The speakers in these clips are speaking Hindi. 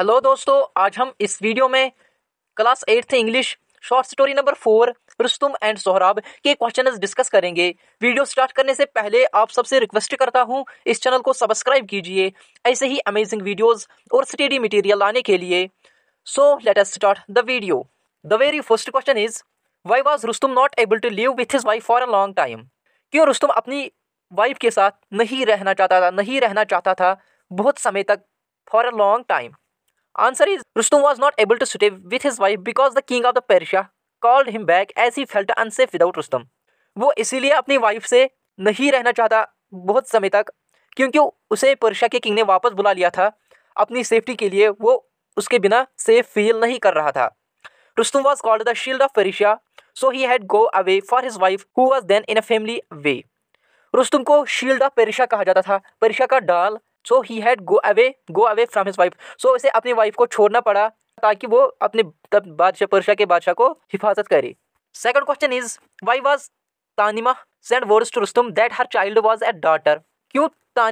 हेलो दोस्तों, आज हम इस वीडियो में class 8th English short story number 4 Rustum and Sohrab के क्वेश्चंस डिस्कस करेंगे। वीडियो स्टार्ट करने से पहले आप सबसे रिक्वेस्ट करता हूं, इस चैनल को सब्सक्राइब कीजिए ऐसे ही अमेजिंग वीडियोस और स्टडी मटेरियल लाने के लिए। So let us start the video. The very first question is, why was Rustum not able to live with his wife for a long time? क्यों रुस्तुम अपनी वाइफ के साथ नहीं रहना चाहता था बहुत समय तक, for a long time? Answer is, Rustum was not able to stay with his wife because the king of the Persia called him back as he felt unsafe without Rustum. वो इसीलिए अपनी वाइफ से नहीं रहना चाहता बहुत समय तक क्योंकि उसे पर्शिया के किंग ने वापस बुला लिया था अपनी सेफ्टी के लिए। वो उसके बिना सेफ फील नहीं कर रहा था। Rustum was called the shield of Persia, so he had go away for his wife who was then in a family way. Rustam को शील्ड ऑफ पेरिशा कहा जाता था, पेरिशा का डाल। So he had go away from his wife. सो उसे अपनी वाइफ को छोड़ना पड़ा ताकि वो अपने बादशाह पेरिशा के बादशाह को हिफाजत करे। Second question is, why was Tanima send words to Rustum that her child was a daughter? क्यों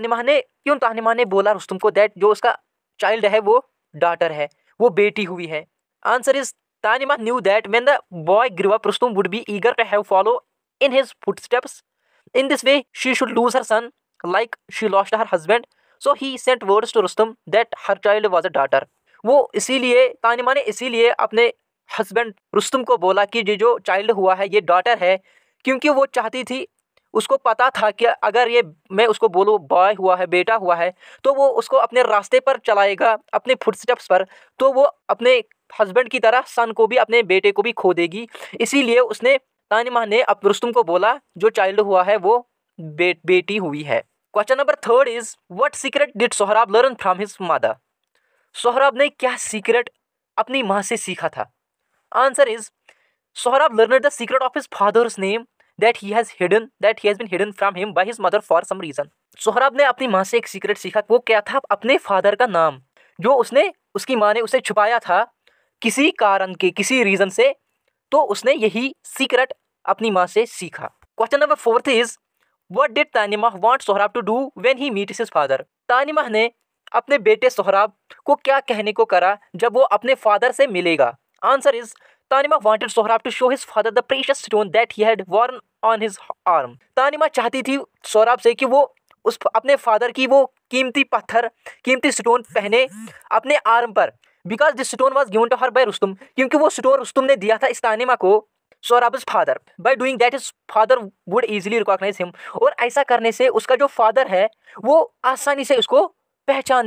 तानिमा ने बोला रुस्तुम को दैट जो उसका चाइल्ड है वो डॉटर है, वो बेटी हुई है? Answer is, Tanima knew that when the boy grew up Rustum would be eager to have follow in his footsteps. In this way, she should lose her son like she lost her husband. So he sent words to Rustum that her child was a daughter. वो इसीलिए तानिमा ने इसीलिए अपने हस्बैंड रुस्तुम को बोला कि जो चाइल्ड हुआ है ये डॉटर है, क्योंकि वो चाहती थी, उसको पता था कि अगर ये मैं उसको बोलूँ बॉय हुआ है, बेटा हुआ है, तो वो उसको अपने रास्ते पर चलाएगा, अपने फुटस्टेप्स पर, तो वो अपने हस्बैंड की तरह सन को भी, अपने बेटे को भी खो देगी। इसीलिए उसने तानिमा ने अब रुस्तुम को बोला जो चाइल्ड हुआ है वो बेटी हुई है। Question number third is, what secret did Sohrab learn from his mother? Sohrab ने क्या सीक्रेट अपनी माँ से सीखा था? Answer is, Sohrab learned the secret of his father's name that he has been hidden from him by his mother for some reason. Sohrab ने अपनी माँ से एक सीक्रेट सीखा। वो क्या था? अपने फादर का नाम जो उसकी माँ ने उसे छुपाया था किसी कारण के, किसी रीजन से, तो उसने यही सीक्रेट अपनी माँ से सीखा। Question number fourth is, what did Tanima want Sohrab to do when he meets his father? Tanima ने अपने बेटे सोहराब को क्या कहने को करा जब वो अपने फादर से मिलेगा? Answer is, Tanima wanted Sohrab to show his father the precious stone that he had worn on his arm. Tanima चाहती थी सोहराब से कि वो अपने फादर की वो कीमती स्टोन पहने अपने आर्म पर, because this stone was given to her by Rustum, क्योंकि वो स्टोन रुस्तुम ने दिया था इस तानिमा को Sohrab's father. By doing that his father would easily recognise him, और ऐसा करने से उसका जो फादर है वो आसानी से उसको पहचान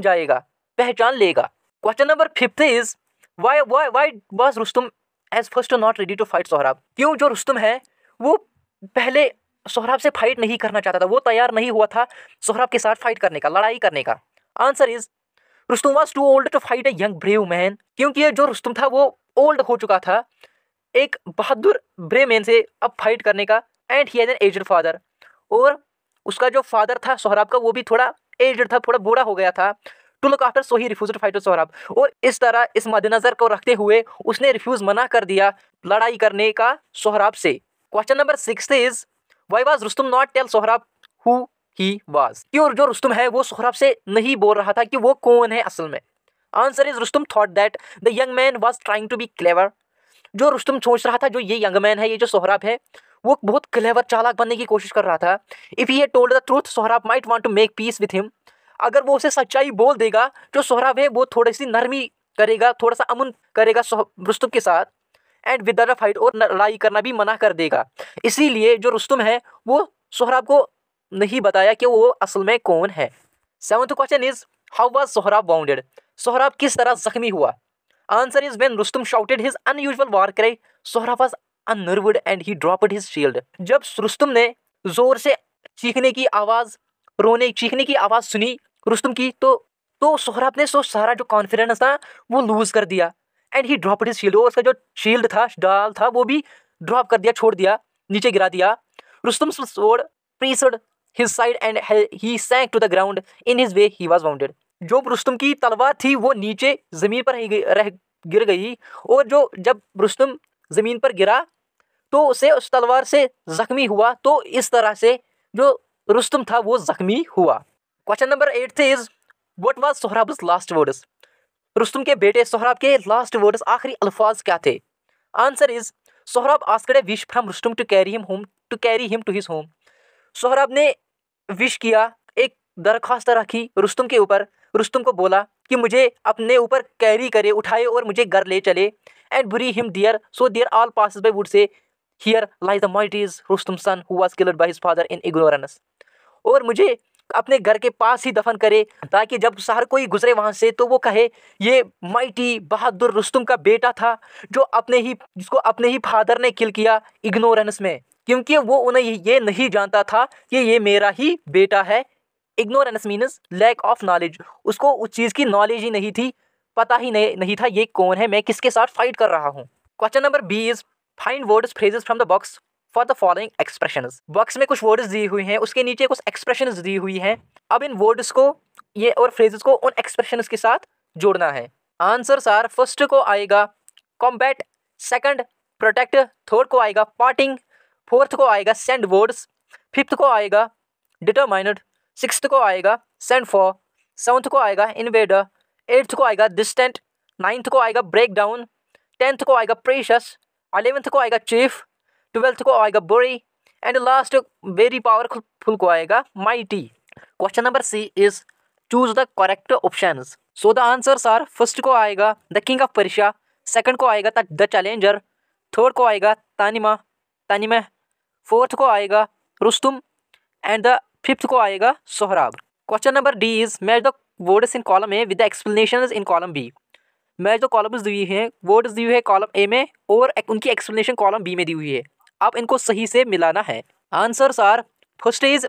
लेगा। Question number fifth is, why was Rustum as first not ready to fight Sohrab? क्यों जो रुस्तुम है वो पहले सोहराब से फाइट नहीं करना चाहता था, वो तैयार नहीं हुआ था सोहराब के साथ फाइट करने का, लड़ाई करने का? Answer is, Rustum was too old to fight a young brave man, क्योंकि ये जो रुस्तुम था वो ओल्ड हो चुका था एक बहादुर ब्रेव मैन से अब फाइट करने का। And he has an aged father, और उसका जो फादर था सोहराब का वो भी थोड़ा एज्ड था, थोड़ा बूढ़ा हो गया था। To look after, so he refused to fight with Sohrab, और इस तरह इस मद्देनजर को रखते हुए उसने रिफ्यूज मना कर दिया लड़ाई करने का सोहराब से। Question number 6 is, why was Rustum not tell Sohrab who he was? क्यों जो रुस्तुम है वो सोहराब से नहीं बोल रहा था कि वो कौन है असल में? Answer is, Rustum thought that the young man was trying to be clever. जो रुस्तुम सोच रहा था जो ये यंग मैन है, ये जो सोहराब है, वो बहुत क्लेवर, चालाक बनने की कोशिश कर रहा था। If he had told the truth, Sohrab might want to make peace with him. अगर वो उसे सच्चाई बोल देगा, जो सोहराब है वो थोड़ी सी नरमी करेगा, थोड़ा सा अमन करेगा रुस्तुम के साथ, एंड विद द फाइट, और लड़ाई करना भी मना कर देगा। इसीलिए जो रुस्तुम है वो सोहराब को नहीं बताया कि वो असल में कौन है। Seventh question is, how was Sohrab wounded? Sohrab किस तरह जख्मी हुआ? Answer is, when Rustum shouted his unusual war cry, Sohrab was unnerved and he dropped his shield. जब रुस्तुम ने जोर से चीखने की आवाज सुनी रुस्तुम की, तो सोहराब ने सारा जो कॉन्फिडेंस था वो लूज कर दिया। And he dropped his shield, और उसका जो शील्ड था, डाल था, वो भी ड्रॉप कर दिया, छोड़ दिया, नीचे गिरा दिया। Rustum's sword pierced his side and he sank to the ground. In his way he was wounded. जो रुस्तुम की तलवार थी वो नीचे जमीन पर गिर गई, और जब रुस्तुम जमीन पर गिरा तो उसे उस तलवार से जख्मी हुआ। तो इस तरह से जो रुस्तुम था वो जख्मी हुआ। Question number 8 is, what was Sohrab's last words? Rustum के बेटे सोहराब के लास्ट वर्ड्स, आखिरी अल्फाज क्या थे? Answer is Sohrab asked a wish from Rustum to carry him to his home. Sohrab ने विश किया, एक दरख्वास्त रखी रुस्तुम के ऊपर। रुस्तुम को बोला कि मुझे अपने ऊपर कैरी करे, उठाए और मुझे घर ले चले। And bury him dear so dear all passes by would say here lies the mighty's Rustum son who was killed by his father in ignorance. और मुझे अपने घर के पास ही दफन करे, ताकि जब हर कोई गुजरे वहां से तो वो कहे ये माइटी बहादुर रुस्तुम का बेटा था जिसको अपने ही फादर ने किल किया इग्नोरेंस में, क्योंकि वो उन्हें ये नहीं जानता था कि ये मेरा ही बेटा है। Ignorance means lack of knowledge, उसको उस चीज़ की नॉलेज ही नहीं थी, पता ही नहीं था ये कौन है, मैं किसके साथ फाइट कर रहा हूँ। Question number B is find words phrases from the box for the following expressions. Box में कुछ वर्ड्स दी हुई हैं, उसके नीचे कुछ एक्सप्रेशंस दी हुई हैं। अब इन वर्ड्स को ये और फ्रेजेस को उन एक्सप्रेशंस के साथ जोड़ना है। आंसर्स आर, फर्स्ट को आएगा कॉम्बैट, सेकंड प्रोटेक्ट, थर्ड को आएगा पार्टिंग, फोर्थ को आएगा सेंड वर्ड्स, फिफ्थ को आएगा डिटरमाइनड, सिक्स्थ को आएगा सेंड फॉर, सेवंथ को आएगा इन्वेडर, एट्थ को आएगा डिस्टेंट, नाइन्थ को आएगा ब्रेक डाउन, टेंथ को आएगा प्रेशस, 11th को आएगा चीफ, 12th को आएगा बुरी, एंड लास्ट वेरी पावरफुल को आएगा mighty. Question number C is choose the correct options. So the answers are, first को आएगा the king of Persia, second को आएगा द चैलेंजर, थर्ड को आएगा तानिमा, फोर्थ को आएगा रुस्तुम, एंड द फिफ्थ को आएगा Sohrab. Question number D is match the words in column A with the explanations in column B. Match जो कॉलम्स दी हुई हैं, वर्ड्स दी हुई है कॉलम ए में और उनकी एक्सप्लेनेशन कॉलम बी में दी हुई है। अब इनको सही से मिलाना है। Answers are, first is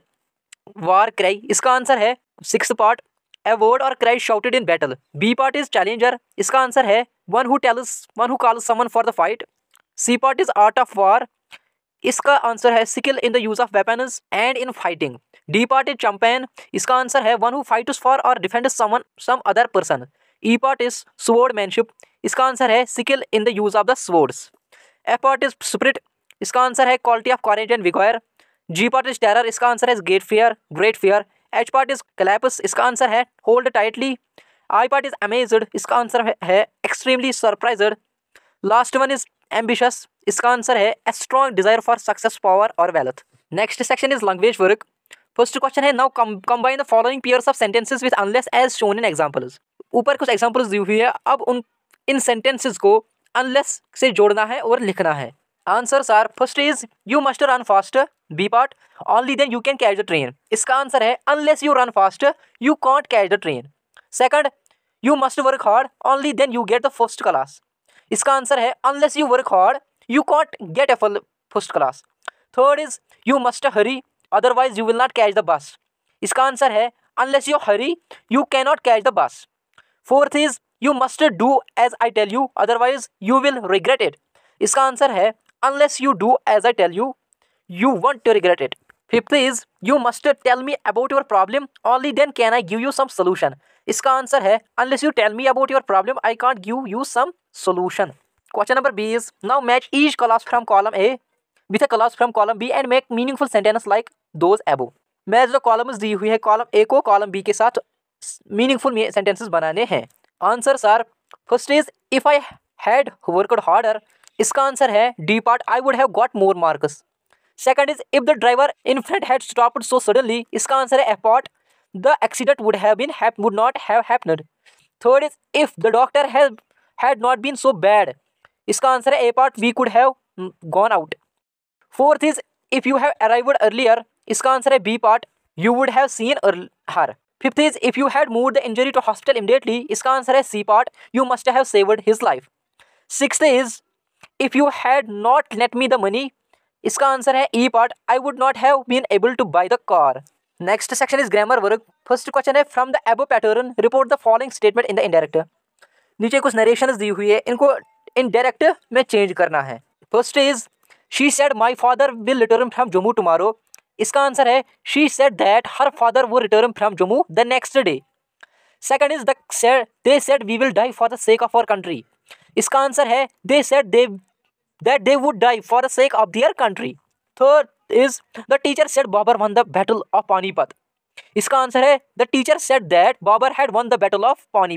war cry, इसका आंसर है सिक्स्थ पार्ट ए वर्ड और cry shouted in battle. B part is challenger, इसका आंसर है one who calls someone for the fight. C part is art of war, इसका आंसर है skill in the use of weapons and in fighting. D part is champion, इसका आंसर है वन हु फाइट्स फॉर और defend some other person. E part is swordsmanship, इसका आंसर है skill in the use of the swords. F part is spirit, इसका आंसर है quality of courage and vigour. G part is terror, इसका आंसर है great fear. H part is clasp, इसका आंसर है hold tightly. I part is amazed, इसका आंसर है extremely surprised. Last one is ambitious, इसका आंसर है a strong desire for success, power और wealth. Next section is language work. First question है now combine the following pairs of sentences with unless as shown in examples. ऊपर कुछ एग्जांपल्स दी हुई है, अब इन सेंटेंसेस को अनलेस से जोड़ना है और लिखना है। Answers are, first is you must run fast, B part only then you can catch the train, इसका आंसर है unless you run fast you can't catch the train. Second, you must work hard only then you get the first class, इसका आंसर है unless you work hard you can't get a first class. Third is you must hurry otherwise you will not catch the बस, इसका आंसर है unless you hurry you can not catch the bus. Fourth is you must do as I tell you otherwise you will regret it, इसका आंसर है unless you do as I tell you, you want to regret it. Fifth is you must tell me about your problem, only then can I give you some solution. इसका आंसर है unless you tell me about your problem, I can't give you some solution. Question number B is now match each clause from column A with a clause from column B and make meaningful sentence like those above. Match जो कॉलम्स दी हुई है कॉलम A को कॉलम B के साथ मीनिंगफुल सेंटेंसेस बनाने हैं। Answers are, first is if I had worked harder, इसका आंसर है D part I would have got more marks. Second is if the driver in front had stopped so suddenly, इसका आंसर है F part the accident would not have happened. Third is if the doctor had not been so bad, इसका आंसर है A part we could have gone out. Fourth is if you have arrived earlier, इसका आंसर है B part you would have seen her. Fifth is if you had moved the injury to hospital immediately, इसका आंसर है C part you must have saved his life. Sixth is if you had not let me the money, इसका आंसर है E part I would not have been able to buy the car. Next section is grammar work. First question है from the above pattern report the following statement in the indirect. नीचे कुछ नरेशंस दी हुई है, इनको इनडायरेक्ट में चेंज करना है। First is she said my father will return from Jammu tomorrow, इसका आंसर है she said that her father would return from Jammu the next day. Second is they said we will die for the sake of our country, इसका आंसर है they said that they would die for the sake of their country. Third is the teacher said Babur won the battle of Panipat, इसका आंसर है the teacher said that Babur had won the battle of Panipat.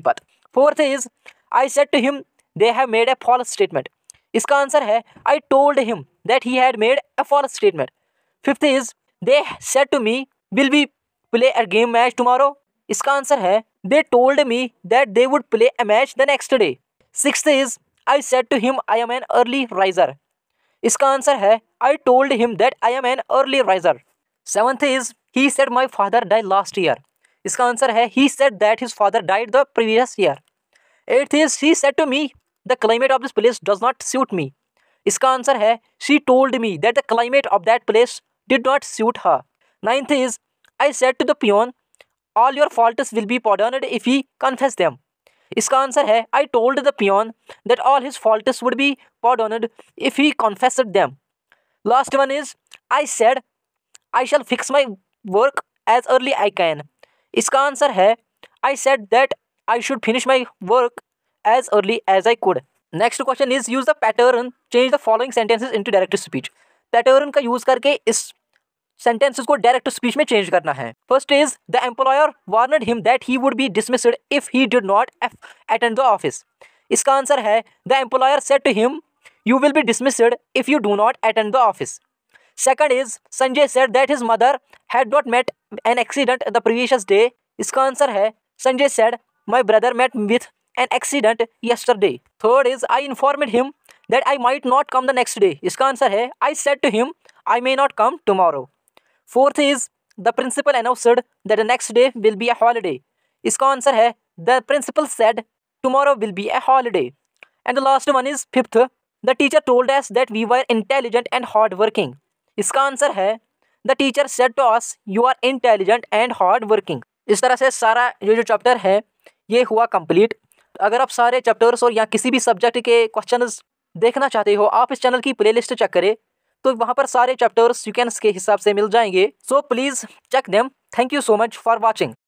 Fourth is I said to him they have made a false statement. इसका आंसर है I told him that he had made a false statement. Fifth is they said to me will we play a game match tomorrow. इसका आंसर है they told me that they would play a match the next day. Sixth is I said to him I am an early riser. इसका आंसर है I told him that I am an early riser. Seventh is he said my father died last year. इसका आंसर है he said that his father died the previous year. Eighth is he said to me the climate of this place does not suit me. इसका आंसर है she told me that the climate of that place did not suit her. Ninth is I said to the peon all your faults will be pardoned if he confess them. इसका आंसर है I told the peon that all his faults would be pardoned if he confessed them. Last one is I said I shall fix my work as early I can. इसका आंसर है I said that I should finish my work as early as I could. Next question is use the pattern change the following sentences into direct speech. Pattern का यूज करके इस सेंटेंसेस को डायरेक्ट स्पीच में चेंज करना है। First is the employer warned him that he would be dismissed if he did not attend the office. इसका आंसर है the employer said to him you will be dismissed if you do not attend the office. Second is Sanjay said that his mother had not met an accident the previous day. इसका आंसर है Sanjay said my brother met with an accident yesterday. Third is I informed him that I might not come the next day. इसका आंसर है I said to him I may not come tomorrow. Fourth is the principal announced that the next day will be a holiday. इसका आंसर है the principal said tomorrow will be a holiday. And the last one is fifth, the teacher told us that we were intelligent and hard working. इसका आंसर है the teacher said to us you are intelligent and hard working. इस तरह से सारा ये जो चैप्टर है ये हुआ कंप्लीट। अगर आप सारे चैप्टर्स और या किसी भी सब्जेक्ट के क्वेश्चंस देखना चाहते हो आप इस चैनल की प्लेलिस्ट चेक करें तो वहाँ पर सारे चैप्टर्स सीक्वेंस के हिसाब से मिल जाएंगे। So please check them. Thank you so much for watching.